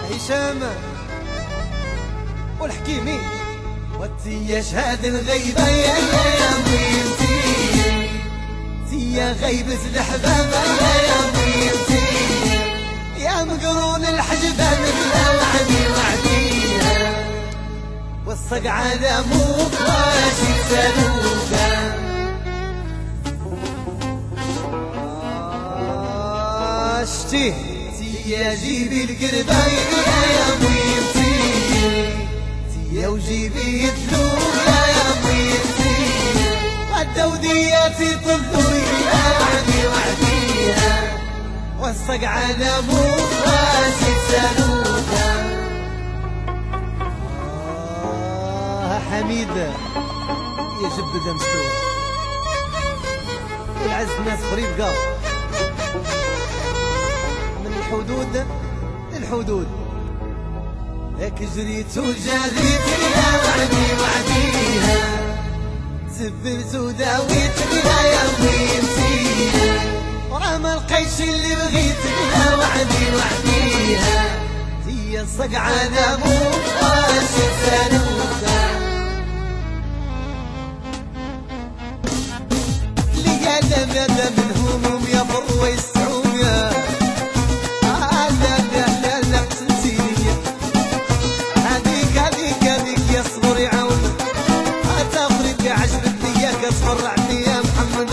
هشام والحكيمي وتيا شهاد الغيبة يا ميمتي تيا غيبة الحبابة يا ميمتي يا مقرون الحجبان بلا وعديها والصق على موك واشي سلوكا اشتي تيا جيبي القربة يا ميمتي تيا وجيبي الدلوكا يا ميمتي غدا ودياتي طلوي وعديها والصق على موك واشي سلوكا حميد يا جب دمستور والعز الناس قريب قال من الحدود للحدود هيك جريت وجريت يا وعديها سبلت وداويت يا ميمتي ورا ما لقيتش اللي بغيت يا وعديها هي الصق على موك واشي سلوكا لا من هموم يا بر ويسعوم يا لا قتلتيني هذيك يا صبر يعاون هتاخرك عجبتني ياك اصبر عني يا محمد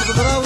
الضراوي